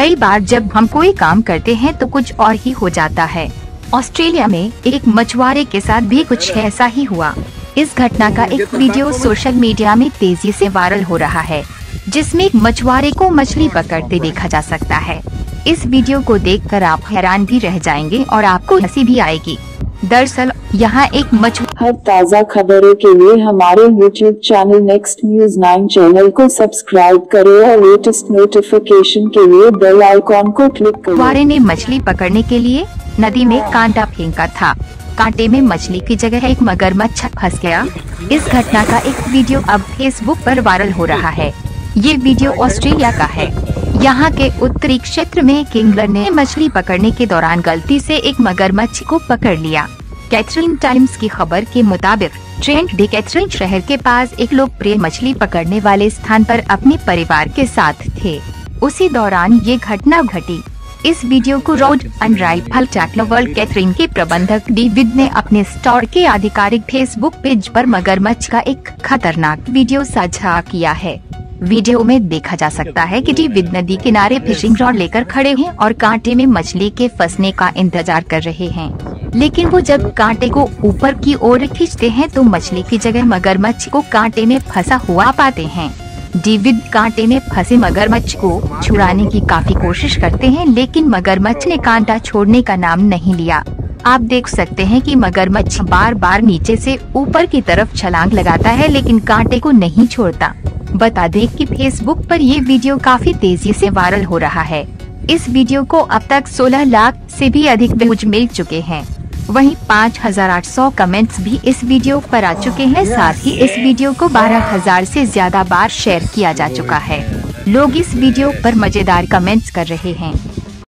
कई बार जब हम कोई काम करते हैं तो कुछ और ही हो जाता है। ऑस्ट्रेलिया में एक मछुआरे के साथ भी कुछ ऐसा ही हुआ। इस घटना का एक वीडियो सोशल मीडिया में तेजी से वायरल हो रहा है, जिसमें एक मछुआरे को मछली पकड़ते देखा जा सकता है। इस वीडियो को देखकर आप हैरान भी रह जाएंगे और आपको हंसी भी आएगी। दरअसल यहाँ एक हर ताज़ा खबरों के लिए हमारे YouTube channel next news 9 channel को सब्सक्राइब करें और लेटेस्ट नोटिफिकेशन के लिए बेल आइकॉन को क्लिक करें। मछुआरे ने मछली पकड़ने के लिए नदी में कांटा फेंका था। कांटे में मछली की जगह एक मगरमच्छ फंस गया। इस घटना का एक वीडियो अब फेसबुक पर वायरल हो रहा है। ये वीडियो ऑस्ट्रेलिया का है। यहाँ के उत्तरी क्षेत्र में किंगलर ने मछली पकड़ने के दौरान गलती से एक मगरमच्छ को पकड़ लिया। कैथरीन टाइम्स की खबर के मुताबिक ट्रेंट डी कैथरीन शहर के पास एक लोकप्रिय मछली पकड़ने वाले स्थान पर अपने परिवार के साथ थे। उसी दौरान ये घटना घटी। इस वीडियो को rod and rifle tackle world Catherine के प्रबंधक डेविड ने अपने स्टोर के आधिकारिक फेसबुक पेज पर मगरमच्छ का एक खतरनाक वीडियो साझा किया है। वीडियो में देखा जा सकता है कि डेविड नदी किनारे फिशिंग रॉड लेकर खड़े हैं और कांटे में मछली के फंसने का इंतजार कर रहे हैं। लेकिन वो जब कांटे को ऊपर की ओर खींचते हैं तो मछली की जगह मगरमच्छ को कांटे में फंसा हुआ पाते हैं। डेविड कांटे में फंसे मगरमच्छ को छुड़ाने की काफी कोशिश करते हैं, लेकिन मगरमच्छ ने कांटा छोड़ने का नाम नहीं लिया। आप देख सकते हैं कि मगरमच्छ बार बार नीचे से ऊपर की तरफ छलांग लगाता है, लेकिन कांटे को नहीं छोड़ता। बता दें कि फेसबुक पर ये वीडियो काफी तेजी से वायरल हो रहा है। इस वीडियो को अब तक 16 लाख से भी अधिक व्यूज मिल चुके हैं। वहीं 5800 कमेंट्स भी इस वीडियो पर आ चुके हैं। साथ ही इस वीडियो को 12,000 से ज्यादा बार शेयर किया जा चुका है। लोग इस वीडियो पर मजेदार कमेंट्स कर रहे हैं।